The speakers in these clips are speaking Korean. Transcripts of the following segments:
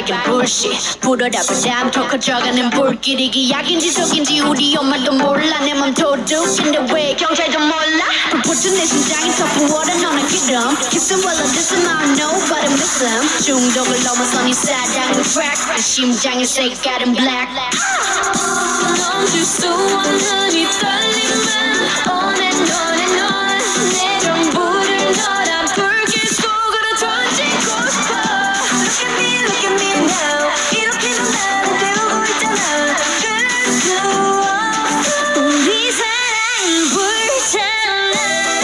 같은 bullshit 불어라 바람 더 커져가는 불길 이게 약인지 속인지 우리 엄마도 몰라 내 맘 도둑인데 왜 경찰도 몰라 불붙은 내 심장이 더 부어라 너는 기름 Kiss him while I diss him I don't know but I miss him 중독을 넘어선 이 사랑은 crack 내 심장의 색깔은 black 멈출 수 없는 이 떨림은 on and on and on 내 전부를 너란 불길 속으로 던지고 싶어 Look at me now 이렇게도 나를 태우고 있잖아 그럴 수 없어 우리 사랑은 불타올라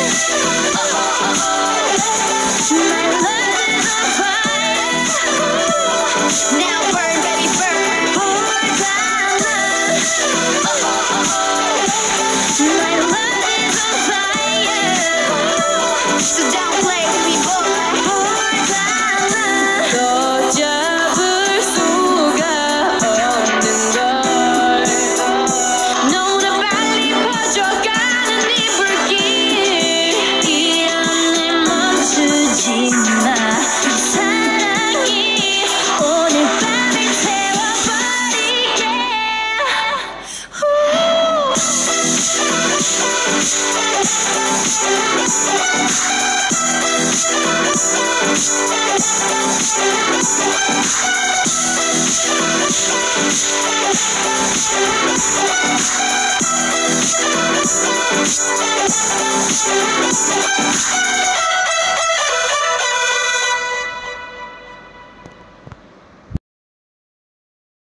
My love is on fire Now burn baby burn 불타올라 My love is on fire So don't play with me boy 불타올라 더 잡을 수가 없는 걸 너무나 빨리 퍼져가는 이 불길 이런 내 멈추지 마 사랑이 오늘 밤을 태워버리게